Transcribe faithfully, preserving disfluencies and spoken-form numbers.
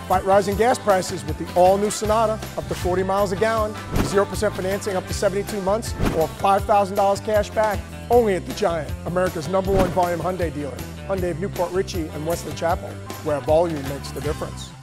Fight rising gas prices with the all-new Sonata, up to forty miles a gallon, zero percent financing up to seventy-two months, or five thousand dollars cash back, only at the Giant, America's number one volume Hyundai dealer. Hyundai of Newport Richey and Wesley Chapel, where volume makes the difference.